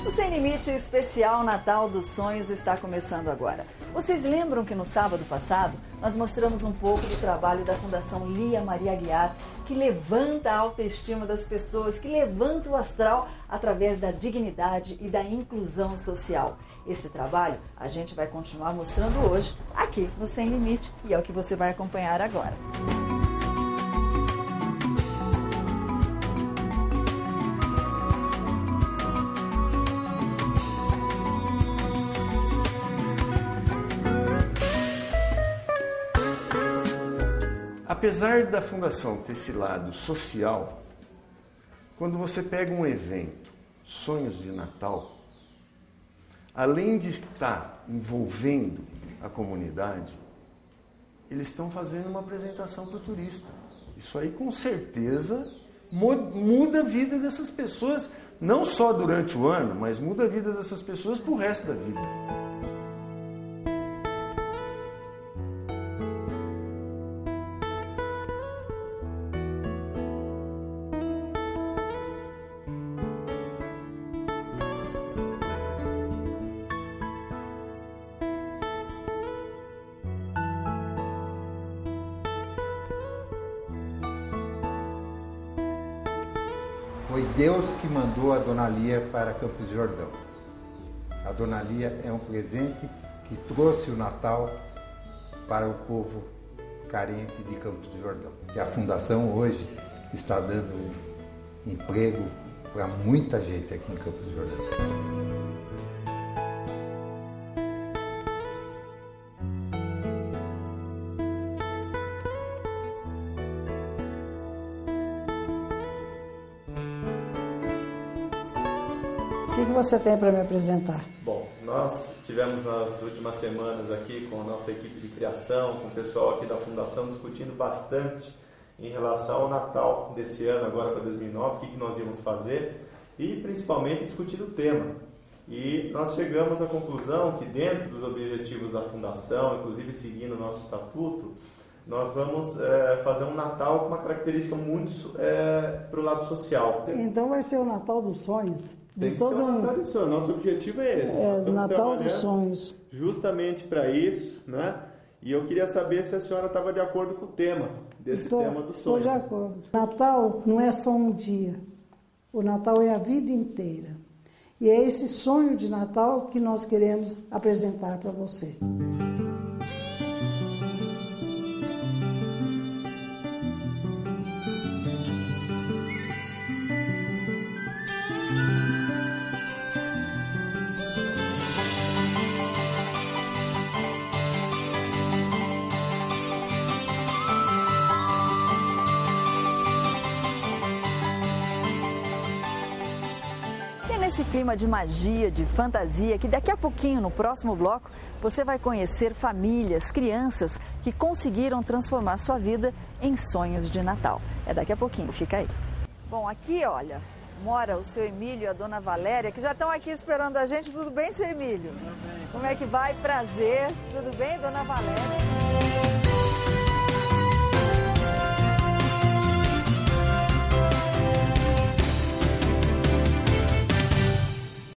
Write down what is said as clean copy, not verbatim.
O Sem Limite especial Natal dos Sonhos está começando agora. Vocês lembram que no sábado passado nós mostramos um pouco do trabalho da Fundação Lia Maria Aguiar, que levanta a autoestima das pessoas, que levanta o astral através da dignidade e da inclusão social. Esse trabalho a gente vai continuar mostrando hoje aqui no Sem Limite e é o que você vai acompanhar agora. Apesar da Fundação ter esse lado social, quando você pega um evento, Sonhos de Natal, além de estar envolvendo a comunidade, eles estão fazendo uma apresentação para o turista. Isso aí com certeza muda a vida dessas pessoas, não só durante o ano, mas muda a vida dessas pessoas para o resto da vida. Foi Deus que mandou a Dona Lia para Campos do Jordão. A Dona Lia é um presente que trouxe o Natal para o povo carente de Campos do Jordão. E a Fundação hoje está dando emprego para muita gente aqui em Campos do Jordão. O que você tem para me apresentar? Bom, nós tivemos nas últimas semanas aqui com a nossa equipe de criação, com o pessoal aqui da Fundação, discutindo bastante em relação ao Natal desse ano, agora para 2009, o que nós íamos fazer e principalmente discutir o tema. E nós chegamos à conclusão que dentro dos objetivos da Fundação, inclusive seguindo o nosso estatuto, nós vamos fazer um Natal com uma característica muito para o lado social. Então vai ser o Natal dos Sonhos. Tem que ser o Natal dos Sonhos. Nosso objetivo é esse. Natal dos Sonhos. Justamente para isso, né? E eu queria saber se a senhora estava de acordo com o tema desse tema dos sonhos. Estou de acordo. Natal não é só um dia. O Natal é a vida inteira. E é esse sonho de Natal que nós queremos apresentar para você. Nesse clima de magia, de fantasia, que daqui a pouquinho, no próximo bloco, você vai conhecer famílias, crianças que conseguiram transformar sua vida em sonhos de Natal. É daqui a pouquinho, fica aí. Bom, aqui, olha, mora o seu Emílio e a dona Valéria, que já estão aqui esperando a gente. Tudo bem, seu Emílio? Tudo bem. Como é que vai? Prazer. Tudo bem, dona Valéria?